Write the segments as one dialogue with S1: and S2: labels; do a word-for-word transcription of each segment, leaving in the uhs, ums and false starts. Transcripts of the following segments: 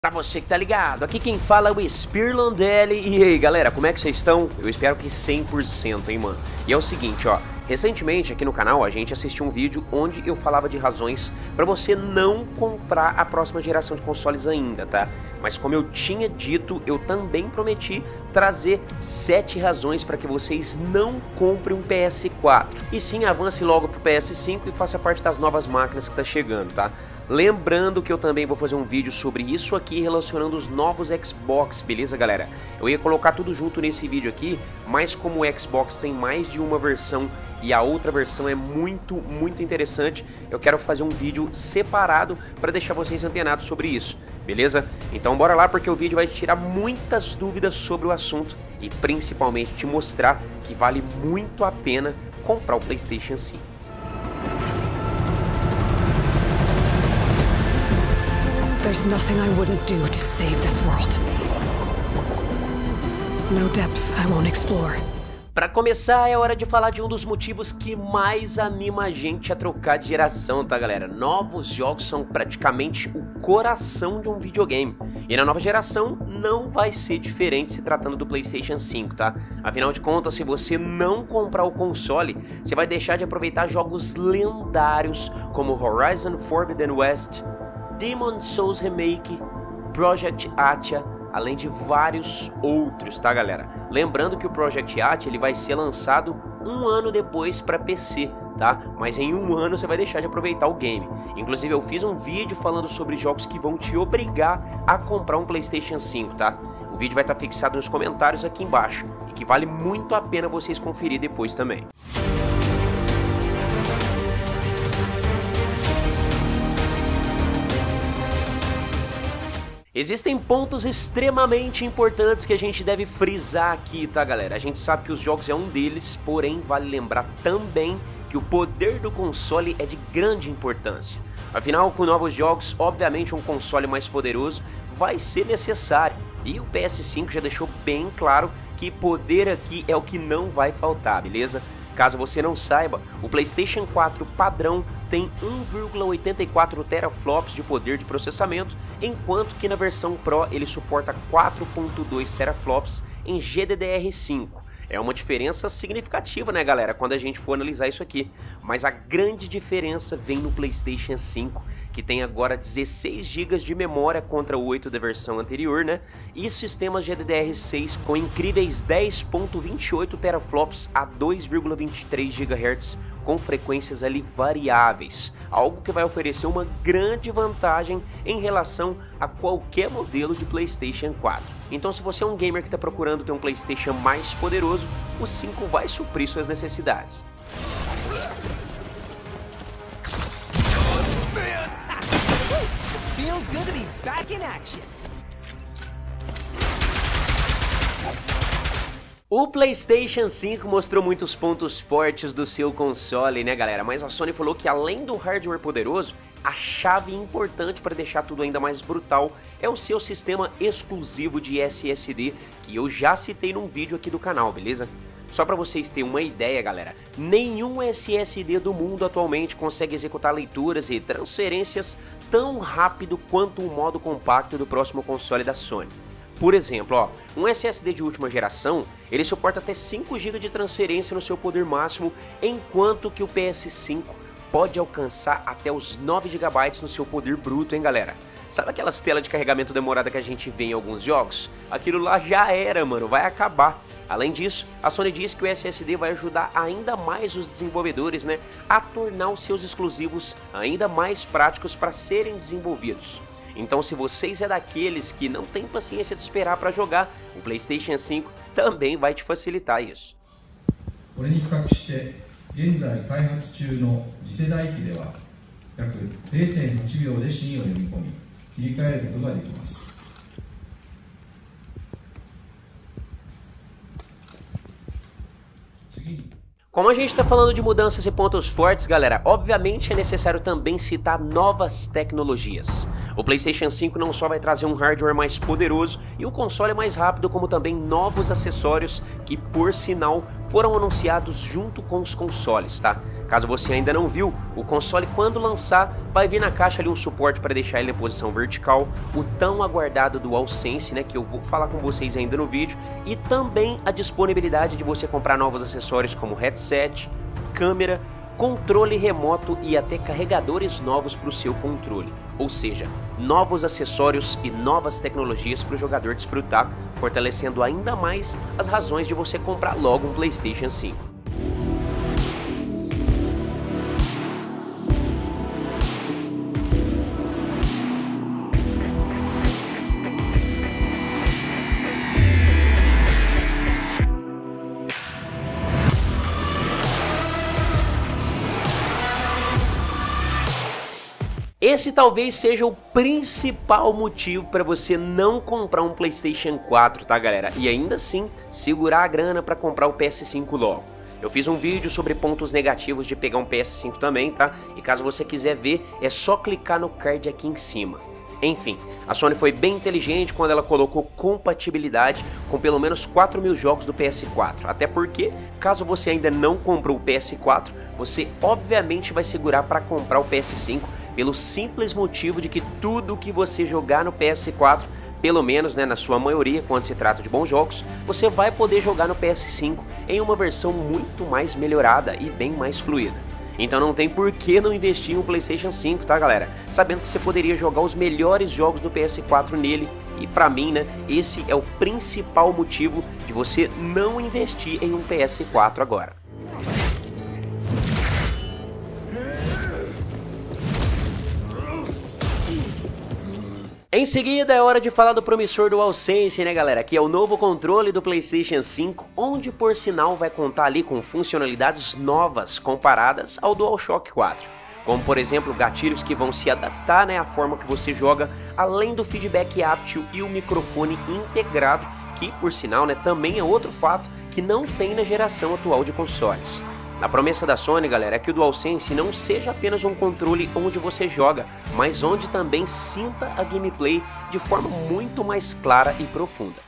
S1: Pra você que tá ligado, aqui quem fala é o Spearlandelli. E aí galera, como é que vocês estão? Eu espero que cem por cento, hein mano. E é o seguinte ó, recentemente aqui no canal a gente assistiu um vídeo onde eu falava de razões pra você não comprar a próxima geração de consoles ainda, tá? Mas como eu tinha dito, eu também prometi trazer sete razões para que vocês não comprem um P S quatro. E sim, avance logo pro P S cinco e faça parte das novas máquinas que tá chegando, tá? Lembrando que eu também vou fazer um vídeo sobre isso aqui relacionando os novos Xbox, beleza galera? Eu ia colocar tudo junto nesse vídeo aqui, mas como o Xbox tem mais de uma versão e a outra versão é muito, muito interessante, eu quero fazer um vídeo separado para deixar vocês antenados sobre isso, beleza? Então bora lá porque o vídeo vai tirar muitas dúvidas sobre o assunto e principalmente te mostrar que vale muito a pena comprar o PlayStation cinco.
S2: There's nothing I wouldn't do to save this world. No depth I won't explore.
S1: Para começar, é hora de falar de um dos motivos que mais anima a gente a trocar de geração, tá galera? Novos jogos são praticamente o coração de um videogame. E na nova geração não vai ser diferente se tratando do PlayStation cinco, tá? Afinal de contas, se você não comprar o console, você vai deixar de aproveitar jogos lendários como Horizon Forbidden West, Demon's Souls Remake, Project Atia, além de vários outros, tá galera? Lembrando que o Project Atia ele vai ser lançado um ano depois para P C, tá? Mas em um ano você vai deixar de aproveitar o game. Inclusive eu fiz um vídeo falando sobre jogos que vão te obrigar a comprar um PlayStation cinco, tá? O vídeo vai estar fixado nos comentários aqui embaixo e que vale muito a pena vocês conferir depois também. Existem pontos extremamente importantes que a gente deve frisar aqui, tá galera? A gente sabe que os jogos é um deles, porém vale lembrar também que o poder do console é de grande importância. Afinal, com novos jogos, obviamente um console mais poderoso vai ser necessário. E o P S cinco já deixou bem claro que poder aqui é o que não vai faltar, beleza? Caso você não saiba, o PlayStation quatro padrão tem um vírgula oitenta e quatro teraflops de poder de processamento, enquanto que na versão Pro ele suporta quatro vírgula dois teraflops em G D D R cinco. É uma diferença significativa, né galera, quando a gente for analisar isso aqui. Mas a grande diferença vem no PlayStation cinco, que tem agora dezesseis gigas de memória contra o oito da versão anterior, né? E sistemas G D D R seis com incríveis dez vírgula vinte e oito teraflops a dois vírgula vinte e três gigahertz com frequências ali variáveis, algo que vai oferecer uma grande vantagem em relação a qualquer modelo de PlayStation quatro. Então se você é um gamer que está procurando ter um PlayStation mais poderoso, o cinco vai suprir suas necessidades.
S3: Feels good to be back in action.
S1: O PlayStation cinco mostrou muitos pontos fortes do seu console, né galera? Mas a Sony falou que além do hardware poderoso, a chave importante para deixar tudo ainda mais brutal é o seu sistema exclusivo de S S D, que eu já citei num vídeo aqui do canal, beleza? Só para vocês terem uma ideia, galera, nenhum S S D do mundo atualmente consegue executar leituras e transferências tão rápido quanto o modo compacto do próximo console da Sony. Por exemplo, ó, um S S D de última geração, ele suporta até cinco gigas de transferência no seu poder máximo, enquanto que o P S cinco pode alcançar até os nove gigabytes no seu poder bruto, hein galera? Sabe aquelas telas de carregamento demorada que a gente vê em alguns jogos? Aquilo lá já era, mano, vai acabar. Além disso, a Sony diz que o S S D vai ajudar ainda mais os desenvolvedores, né, a tornar os seus exclusivos ainda mais práticos para serem desenvolvidos. Então se vocês é daqueles que não tem paciência de esperar para jogar, o PlayStation cinco também vai te facilitar isso. Como a gente está falando de mudanças e pontos fortes, galera, obviamente é necessário também citar novas tecnologias. O PlayStation cinco não só vai trazer um hardware mais poderoso e o console mais rápido, como também novos acessórios que, por sinal, foram anunciados junto com os consoles, tá? Caso você ainda não viu, o console quando lançar vai vir na caixa ali um suporte para deixar ele em posição vertical, o tão aguardado DualSense, né, que eu vou falar com vocês ainda no vídeo, e também a disponibilidade de você comprar novos acessórios como headset, câmera, controle remoto e até carregadores novos para o seu controle. Ou seja, novos acessórios e novas tecnologias para o jogador desfrutar, fortalecendo ainda mais as razões de você comprar logo um PlayStation cinco. Esse talvez seja o principal motivo para você não comprar um PlayStation quatro, tá galera? E ainda assim, segurar a grana para comprar o P S cinco logo. Eu fiz um vídeo sobre pontos negativos de pegar um P S cinco também, tá? E caso você quiser ver, é só clicar no card aqui em cima. Enfim, a Sony foi bem inteligente quando ela colocou compatibilidade com pelo menos quatro mil jogos do P S quatro. Até porque, caso você ainda não comprou o P S quatro, você obviamente vai segurar para comprar o P S cinco, pelo simples motivo de que tudo que você jogar no P S quatro, pelo menos né, na sua maioria, quando se trata de bons jogos, você vai poder jogar no P S cinco em uma versão muito mais melhorada e bem mais fluida. Então não tem por que não investir em um PlayStation cinco, tá galera? Sabendo que você poderia jogar os melhores jogos do P S quatro nele, e pra mim, né, esse é o principal motivo de você não investir em um P S quatro agora. Em seguida é hora de falar do promissor DualSense, né galera, que é o novo controle do PlayStation cinco, onde por sinal vai contar ali com funcionalidades novas comparadas ao DualShock quatro. Como por exemplo gatilhos que vão se adaptar né, à forma que você joga, além do feedback áptil e o microfone integrado, que por sinal né, também é outro fato que não tem na geração atual de consoles. A promessa da Sony, galera, é que o DualSense não seja apenas um controle onde você joga, mas onde também sinta a gameplay de forma muito mais clara e profunda.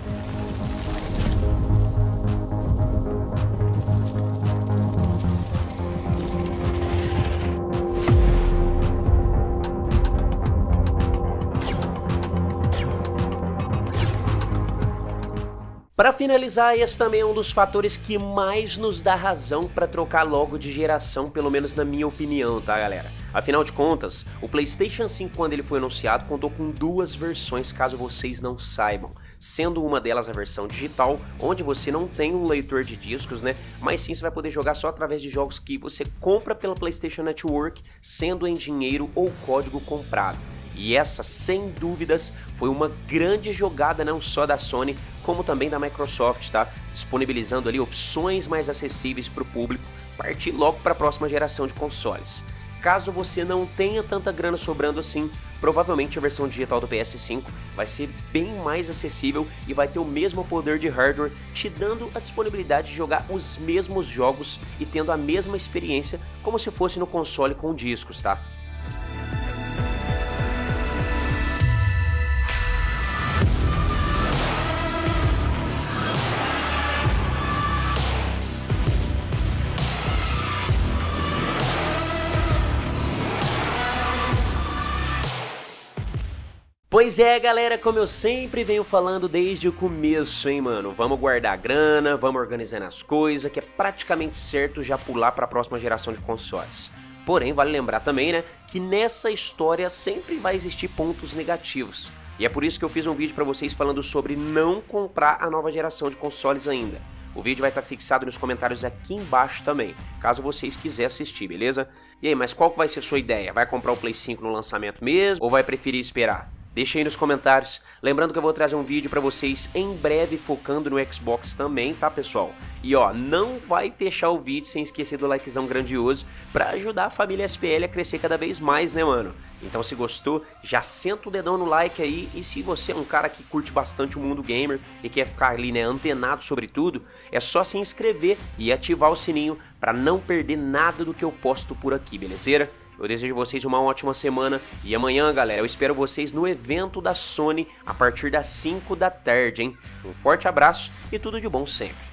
S1: Para finalizar, esse também é um dos fatores que mais nos dá razão para trocar logo de geração, pelo menos na minha opinião, tá galera? Afinal de contas, o PlayStation cinco quando ele foi anunciado contou com duas versões, caso vocês não saibam. Sendo uma delas a versão digital, onde você não tem um leitor de discos, né? Mas sim você vai poder jogar só através de jogos que você compra pela PlayStation Network, sendo em dinheiro ou código comprado. E essa, sem dúvidas, foi uma grande jogada não só da Sony, como também da Microsoft, tá? Disponibilizando ali opções mais acessíveis para o público, partir logo para a próxima geração de consoles. Caso você não tenha tanta grana sobrando assim, provavelmente a versão digital do P S cinco vai ser bem mais acessível e vai ter o mesmo poder de hardware, te dando a disponibilidade de jogar os mesmos jogos e tendo a mesma experiência como se fosse no console com discos, tá? Pois é, galera, como eu sempre venho falando desde o começo, hein, mano? Vamos guardar grana, vamos organizando as coisas, que é praticamente certo já pular para a próxima geração de consoles. Porém, vale lembrar também, né, que nessa história sempre vai existir pontos negativos. E é por isso que eu fiz um vídeo para vocês falando sobre não comprar a nova geração de consoles ainda. O vídeo vai estar fixado nos comentários aqui embaixo também, caso vocês quiserem assistir, beleza? E aí, mas qual que vai ser a sua ideia? Vai comprar o Play cinco no lançamento mesmo ou vai preferir esperar? Deixa aí nos comentários, lembrando que eu vou trazer um vídeo pra vocês em breve focando no Xbox também, tá pessoal? E ó, não vai fechar o vídeo sem esquecer do likezão grandioso pra ajudar a família S P L a crescer cada vez mais, né mano? Então se gostou, já senta o dedão no like aí, e se você é um cara que curte bastante o mundo gamer e quer ficar ali né, antenado sobre tudo, é só se inscrever e ativar o sininho pra não perder nada do que eu posto por aqui, beleza? Eu desejo vocês uma ótima semana e amanhã, galera, eu espero vocês no evento da Sony a partir das cinco da tarde, hein? Um forte abraço e tudo de bom sempre.